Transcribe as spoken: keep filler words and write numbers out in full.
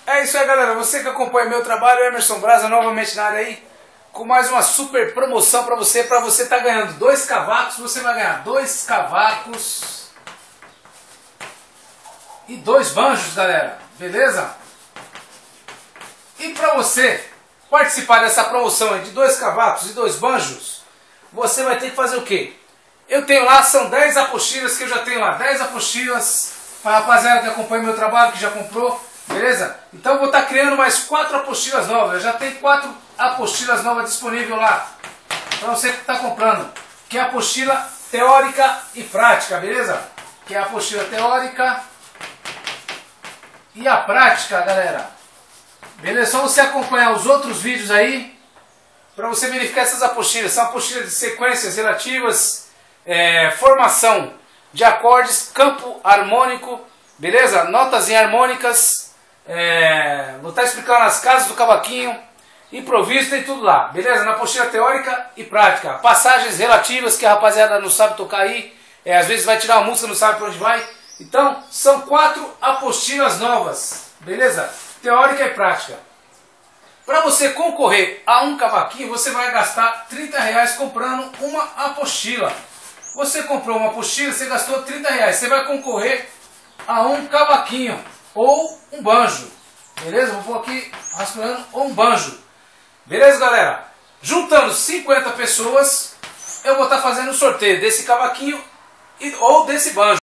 É isso aí, galera. Você que acompanha meu trabalho, Emerson Braza, novamente na área aí, com mais uma super promoção para você. Para você estar tá ganhando dois cavacos, você vai ganhar dois cavacos e dois banjos, galera. Beleza? E para você participar dessa promoção aí de dois cavacos e dois banjos, você vai ter que fazer o quê? Eu tenho lá, são dez apostilas que eu já tenho lá. dez apostilas para a rapaziada que acompanha meu trabalho, que já comprou. Beleza? Então eu vou estar criando mais quatro apostilas novas. Eu já tenho quatro apostilas novas disponíveis lá para você que está comprando. Que é a apostila teórica e prática, beleza? Que é a apostila teórica e a prática, galera. Beleza? Só você acompanhar os outros vídeos aí para você verificar essas apostilas. São apostilas de sequências relativas, é, formação de acordes, campo harmônico, beleza? Notas em harmônicas. É, vou estar explicando as casas do cavaquinho, improviso, tem tudo lá, beleza? Na apostila teórica e prática. Passagens relativas que a rapaziada não sabe tocar aí, é, às vezes vai tirar uma música, não sabe para onde vai. Então, são quatro apostilas novas, beleza? Teórica e prática. Para você concorrer a um cavaquinho, você vai gastar trinta reais comprando uma apostila. Você comprou uma apostila, você gastou trinta reais. Você vai concorrer a um cavaquinho ou um banjo, beleza? Vou pôr aqui rascunhando ou um banjo, beleza, galera? Juntando cinquenta pessoas, eu vou estar fazendo o sorteio desse cavaquinho e, ou desse banjo.